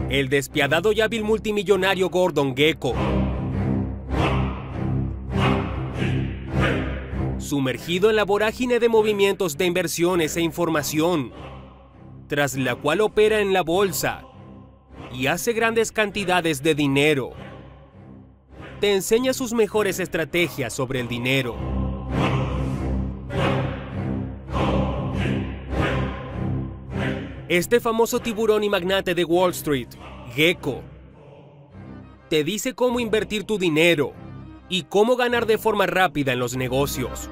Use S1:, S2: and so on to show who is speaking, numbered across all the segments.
S1: el despiadado y hábil multimillonario Gordon Gekko. Sumergido en la vorágine de movimientos de inversiones e información, tras la cual opera en la bolsa y hace grandes cantidades de dinero, te enseña sus mejores estrategias sobre el dinero. Este famoso tiburón y magnate de Wall Street, Gekko, te dice cómo invertir tu dinero y cómo ganar de forma rápida en los negocios.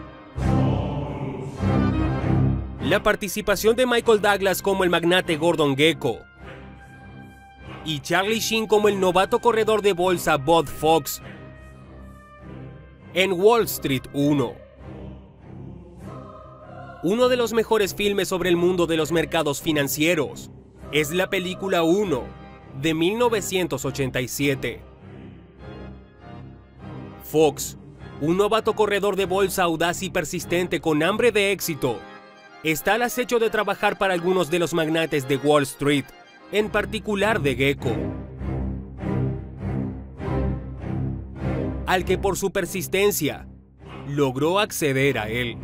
S1: La participación de Michael Douglas como el magnate Gordon Gekko y Charlie Sheen como el novato corredor de bolsa Bud Fox en Wall Street 1. Uno de los mejores filmes sobre el mundo de los mercados financieros es la película 1 de 1987. Fox, un novato corredor de bolsa audaz y persistente con hambre de éxito, está al acecho de trabajar para algunos de los magnates de Wall Street, en particular de Gekko, al que por su persistencia logró acceder a él.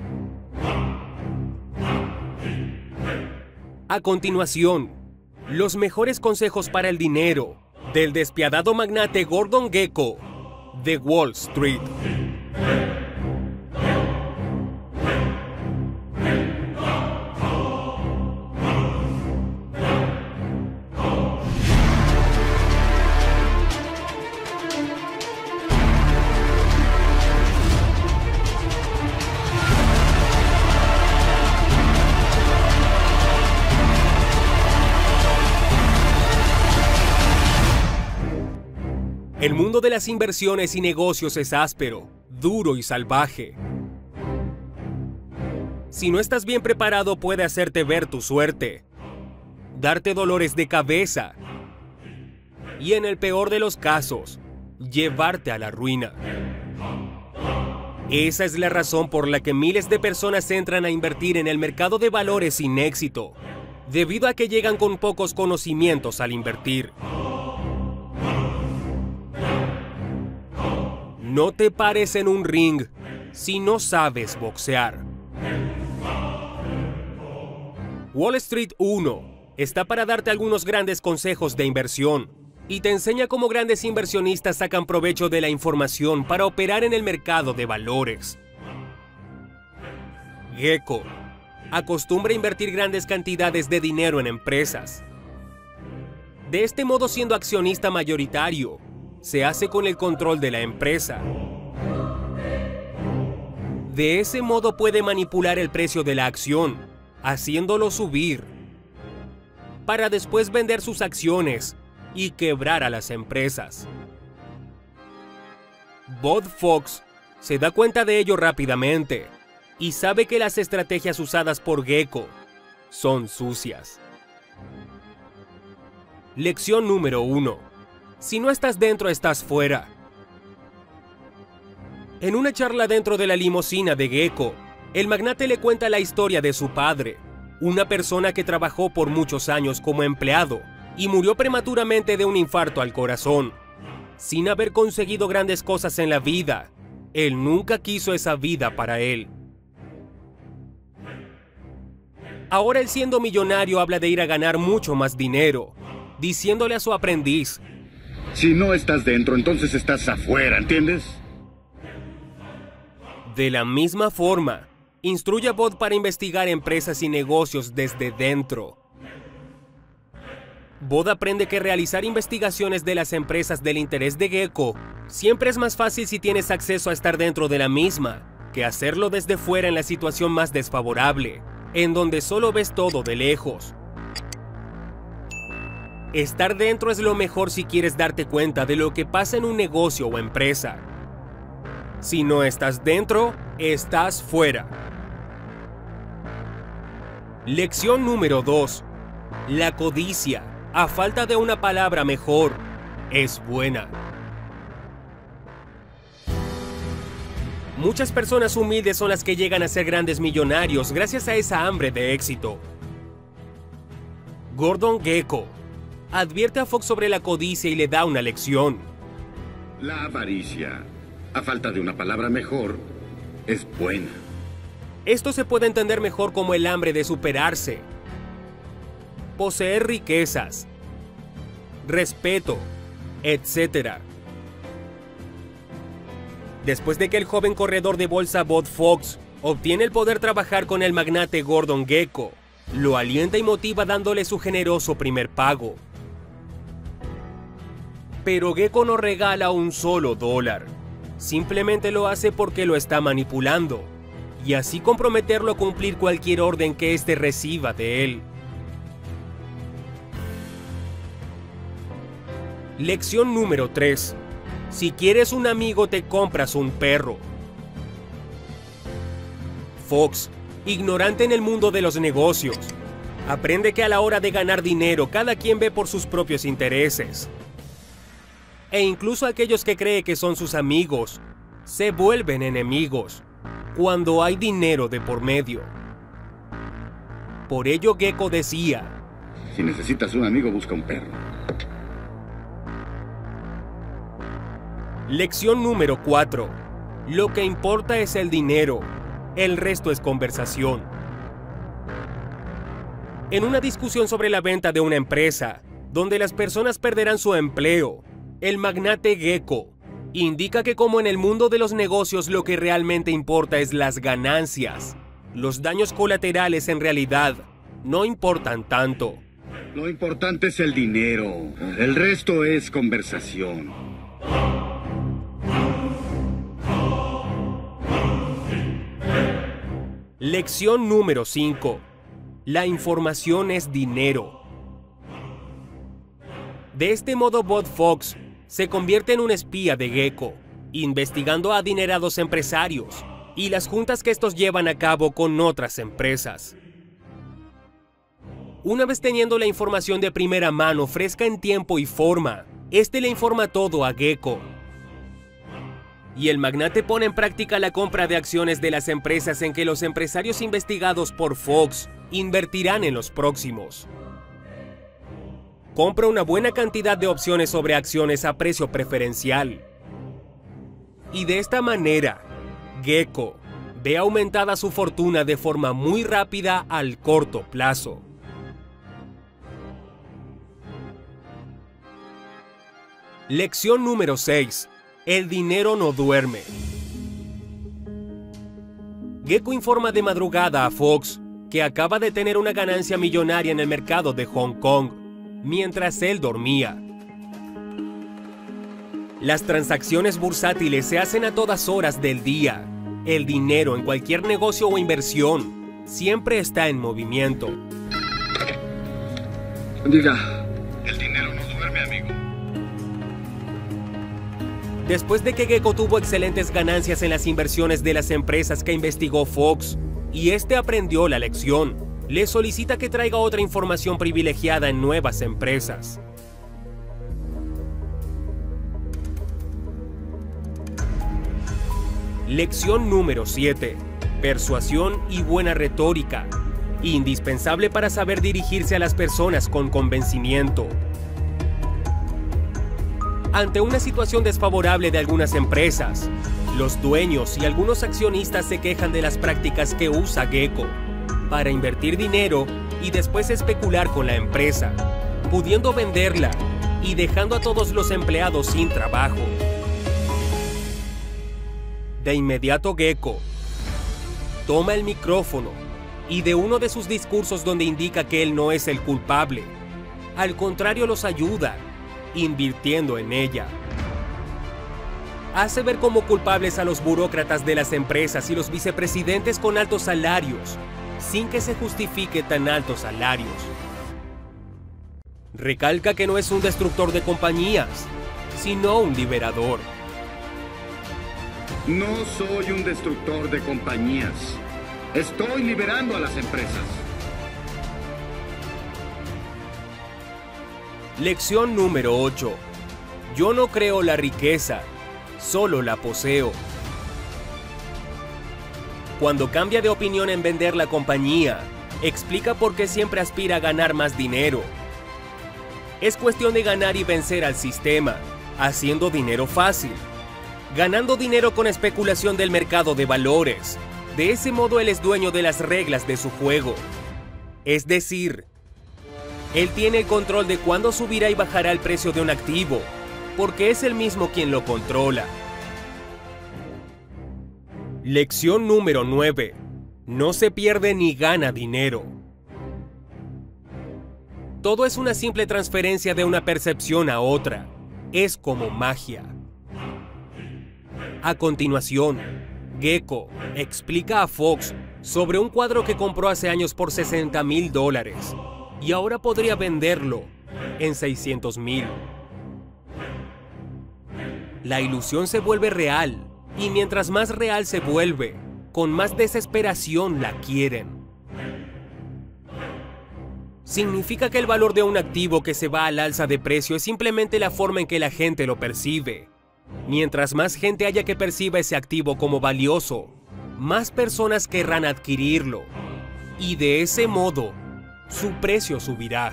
S1: A continuación, los mejores consejos para el dinero del despiadado magnate Gordon Gekko de Wall Street. El mundo de las inversiones y negocios es áspero, duro y salvaje. Si no estás bien preparado, puede hacerte ver tu suerte, darte dolores de cabeza y, en el peor de los casos, llevarte a la ruina. Esa es la razón por la que miles de personas entran a invertir en el mercado de valores sin éxito, debido a que llegan con pocos conocimientos al invertir. No te pares en un ring si no sabes boxear. Wall Street 1 está para darte algunos grandes consejos de inversión y te enseña cómo grandes inversionistas sacan provecho de la información para operar en el mercado de valores. Gekko acostumbra a invertir grandes cantidades de dinero en empresas. De este modo, siendo accionista mayoritario, se hace con el control de la empresa. De ese modo puede manipular el precio de la acción, haciéndolo subir, para después vender sus acciones y quebrar a las empresas. Bud Fox se da cuenta de ello rápidamente y sabe que las estrategias usadas por Gekko son sucias. Lección número 1. Si no estás dentro, estás fuera. En una charla dentro de la limusina de Gekko, el magnate le cuenta la historia de su padre, una persona que trabajó por muchos años como empleado y murió prematuramente de un infarto al corazón. Sin haber conseguido grandes cosas en la vida, él nunca quiso esa vida para él. Ahora él, siendo millonario, habla de ir a ganar mucho más dinero, diciéndole a su aprendiz:
S2: si no estás dentro, entonces estás afuera, ¿entiendes?
S1: De la misma forma, instruye a Bud para investigar empresas y negocios desde dentro. Bud aprende que realizar investigaciones de las empresas del interés de Gekko siempre es más fácil si tienes acceso a estar dentro de la misma, que hacerlo desde fuera en la situación más desfavorable, en donde solo ves todo de lejos. Estar dentro es lo mejor si quieres darte cuenta de lo que pasa en un negocio o empresa. Si no estás dentro, estás fuera. Lección número 2. La codicia, a falta de una palabra mejor, es buena. Muchas personas humildes son las que llegan a ser grandes millonarios gracias a esa hambre de éxito. Gordon Gekko advierte a Fox sobre la codicia y le da una lección.
S2: La avaricia, a falta de una palabra mejor, es buena.
S1: Esto se puede entender mejor como el hambre de superarse, poseer riquezas, respeto, etc. Después de que el joven corredor de bolsa Bob Fox obtiene el poder trabajar con el magnate Gordon Gekko, lo alienta y motiva dándole su generoso primer pago. Pero Gekko no regala un solo dólar, simplemente lo hace porque lo está manipulando, y así comprometerlo a cumplir cualquier orden que éste reciba de él. Lección número 3. Si quieres un amigo, te compras un perro. Fox, ignorante en el mundo de los negocios, aprende que a la hora de ganar dinero, cada quien ve por sus propios intereses. E incluso aquellos que cree que son sus amigos, se vuelven enemigos cuando hay dinero de por medio. Por ello Gekko decía:
S2: si necesitas un amigo, busca un perro.
S1: Lección número 4. Lo que importa es el dinero, el resto es conversación. En una discusión sobre la venta de una empresa, donde las personas perderán su empleo, el magnate Gekko indica que como en el mundo de los negocios lo que realmente importa es las ganancias, los daños colaterales en realidad no importan tanto.
S2: Lo importante es el dinero, el resto es conversación.
S1: Lección número 5. La información es dinero. De este modo Bob Fox se convierte en un espía de Gekko, investigando a adinerados empresarios y las juntas que estos llevan a cabo con otras empresas. Una vez teniendo la información de primera mano, fresca en tiempo y forma, este le informa todo a Gekko. Y el magnate pone en práctica la compra de acciones de las empresas en que los empresarios investigados por Fox invertirán en los próximos. Compra una buena cantidad de opciones sobre acciones a precio preferencial. Y de esta manera, Gekko ve aumentada su fortuna de forma muy rápida al corto plazo. Lección número 6. El dinero no duerme. Gekko informa de madrugada a Fox que acaba de tener una ganancia millonaria en el mercado de Hong Kong, mientras él dormía. Las transacciones bursátiles se hacen a todas horas del día. El dinero en cualquier negocio o inversión siempre está en movimiento.
S2: Diga, el dinero no duerme, amigo.
S1: Después de que Gekko tuvo excelentes ganancias en las inversiones de las empresas que investigó Fox, y este aprendió la lección, le solicita que traiga otra información privilegiada en nuevas empresas. Lección número 7. Persuasión y buena retórica. Indispensable para saber dirigirse a las personas con convencimiento. Ante una situación desfavorable de algunas empresas, los dueños y algunos accionistas se quejan de las prácticas que usa Gekko para invertir dinero y después especular con la empresa, pudiendo venderla y dejando a todos los empleados sin trabajo. De inmediato Gekko toma el micrófono y de uno de sus discursos donde indica que él no es el culpable, al contrario los ayuda, invirtiendo en ella. Hace ver como culpables a los burócratas de las empresas y los vicepresidentes con altos salarios, sin que se justifique tan altos salarios. Recalca que no es un destructor de compañías, sino un liberador.
S2: No soy un destructor de compañías. Estoy liberando a las empresas.
S1: Lección número 8. Yo no creo la riqueza, solo la poseo. Cuando cambia de opinión en vender la compañía, explica por qué siempre aspira a ganar más dinero. Es cuestión de ganar y vencer al sistema, haciendo dinero fácil, ganando dinero con especulación del mercado de valores. De ese modo él es dueño de las reglas de su juego. Es decir, él tiene el control de cuándo subirá y bajará el precio de un activo, porque es él mismo quien lo controla. Lección número 9. No se pierde ni gana dinero. Todo es una simple transferencia de una percepción a otra. Es como magia. A continuación, Gecko explica a Fox sobre un cuadro que compró hace años por $60,000 y ahora podría venderlo en $600,000. La ilusión se vuelve real, y mientras más real se vuelve, con más desesperación la quieren. Significa que el valor de un activo que se va al alza de precio es simplemente la forma en que la gente lo percibe. Mientras más gente haya que perciba ese activo como valioso, más personas querrán adquirirlo, y de ese modo, su precio subirá.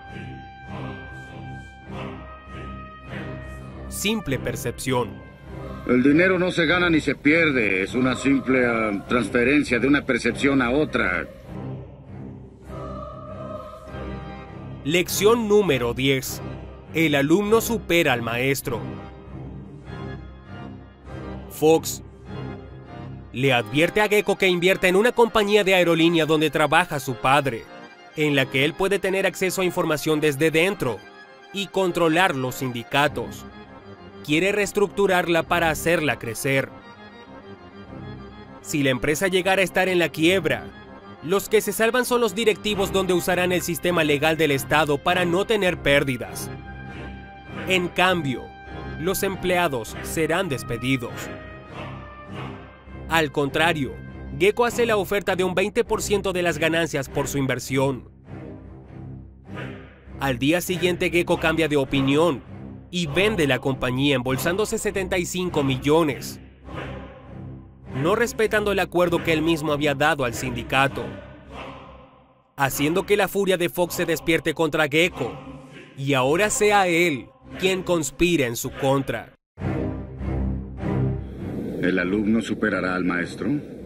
S1: Simple percepción.
S2: El dinero no se gana ni se pierde, es una simple transferencia de una percepción a otra.
S1: Lección número 10. El alumno supera al maestro. Fox le advierte a Gecko que invierta en una compañía de aerolínea donde trabaja su padre, en la que él puede tener acceso a información desde dentro y controlar los sindicatos. Quiere reestructurarla para hacerla crecer. Si la empresa llegara a estar en la quiebra, los que se salvan son los directivos, donde usarán el sistema legal del Estado para no tener pérdidas. En cambio, los empleados serán despedidos. Al contrario, Gecko hace la oferta de un 20% de las ganancias por su inversión. Al día siguiente, Gecko cambia de opinión y vende la compañía embolsándose 75 millones, no respetando el acuerdo que él mismo había dado al sindicato, haciendo que la furia de Fox se despierte contra Gecko y ahora sea él quien conspire en su contra.
S2: ¿El alumno superará al maestro?